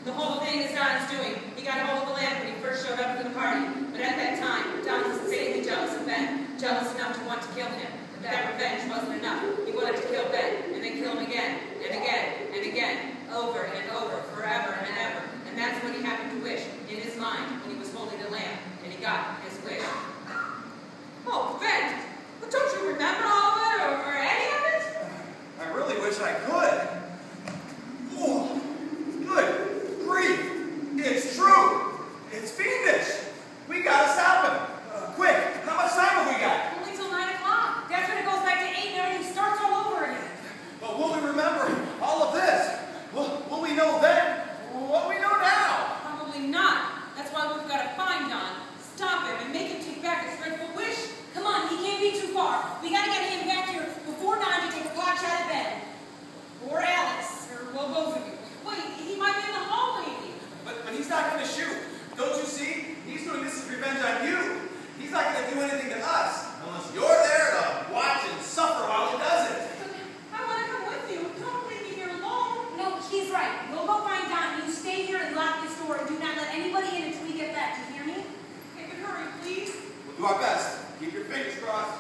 The whole thing is Don's doing. He got a hold of the lamp when he first showed up to the party. But at that time, Don was insanely jealous of Ben. Jealous enough to want to kill him. But that revenge wasn't enough. He wanted to kill Ben, and then kill him again, and again, and again. Over and over, forever and ever. And that's what he happened to wish in his mind when he was holding the lamp. And he got his wish. Oh, Ben! But don't you remember all of it, or any of it? I really wish I could. Oh, good grief. It's true. It's fiendish. We gotta stop him. Quick, how much time have we got? Only till 9 o'clock. That's when it goes back to 8 and everything starts all over again. But will we remember all of this? Will we know then what we know now? Probably not. That's why we've got to find Don, stop him, and make him take back his dreadful wish. Come on, he can't be too far. We gotta get him back here before 9 to take a pot shot at Ben. Or Alice. Or, well, both of you. Wait, he might be in the hall waiting. But he's not going to shoot. Don't you see? He's doing this as revenge on you. He's not going to do anything to us unless you're there to watch and suffer while he does it. But I want to come with you. Don't leave me here alone. No, he's right. We'll go find Don. You stay here and lock this door and do not let anybody in until we get back. Do you hear me? Okay, but hurry, please. We'll do our best. Keep your fingers crossed.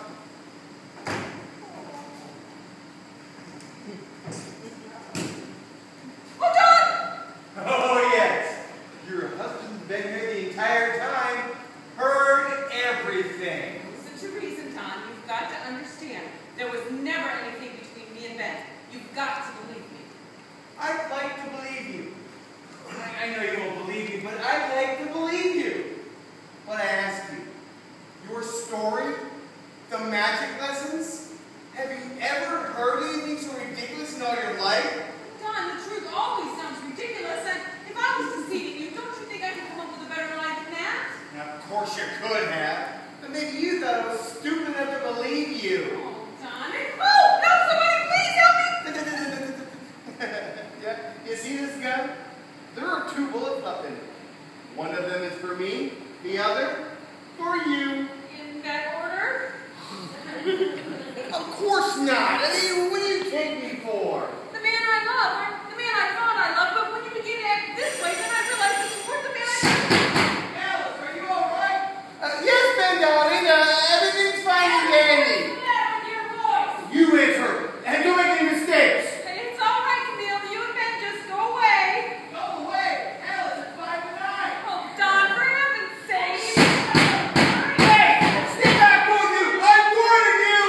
Oh, Don! Oh, yes. Your husband's been here the entire time. Heard everything. Listen to reason, Don. You've got to understand. There was never anything between me and Ben. You've got to believe me. I'd like to believe you. I know you won't believe me, but I'd like to believe you. But I ask you, your story, the magic lessons, have you ever heard anything so ridiculous in all your life? Don, the truth always sounds ridiculous, and if I was deceiving you, don't you think I could come up with a better lie than that? Now, of course you could have, but maybe you thought I was stupid enough to believe you. Oh, Don. Oh, no, somebody please help me! Yeah, you see this gun? There are 2 bullets left in it. One of them is for me, the other for you. In that order? Of course not. I mean, what do you take me for? The man I love, or the man I thought I loved, but when you begin to act this way, then I realize that you weren't the man I Alice, are you all right? Yes, Ben, darling. Everything's fine and dandy. with your voice. You answer, and don't make any mistakes. It's all right, Camille. You and Ben just go away. Go away. Alice, it's 5 to 9. Oh, Don, for heaven's sake. Hey, stay back, both of you. I'm warning you.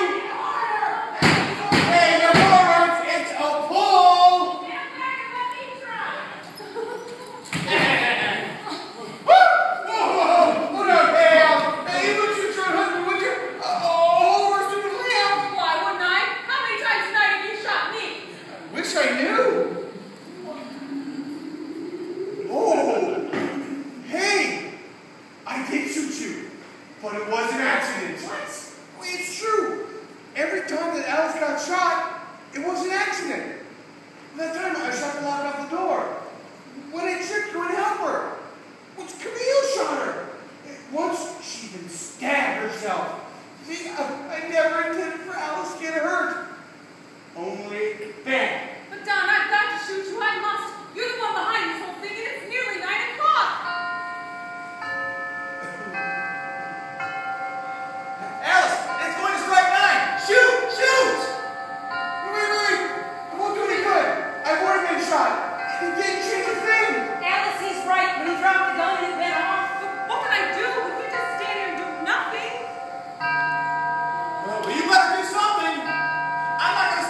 Hey, your morons, it's a pull. Stand back and let me try. Oh, no, hey, you would shoot your husband, would you? Oh, we're stupid lamb. Why wouldn't I? How many times tonight have you shot me? I wish I knew. Oh, hey, I did shoot you, but it was an accident. What? Well, it's true. Every time that Alice got shot, it was an accident. That time I shot the lock off the door. When I tripped her and helped her. Well, Camille shot her. Once she even stabbed herself. See, I never intended for Alice to get hurt. Only Ben. But Don, I've got to shoot you. I must. You're the one behind this whole thing, and it's nearly 9 o'clock. Alice, it's going to strike 9. Shoot! Shoot! Wait. It won't do any good. I've already been shot. It didn't change a thing. Alice, he's right. When he dropped the gun, it went off. What can I do? We can just stand here and do nothing. Well, you better do something. I'm not going to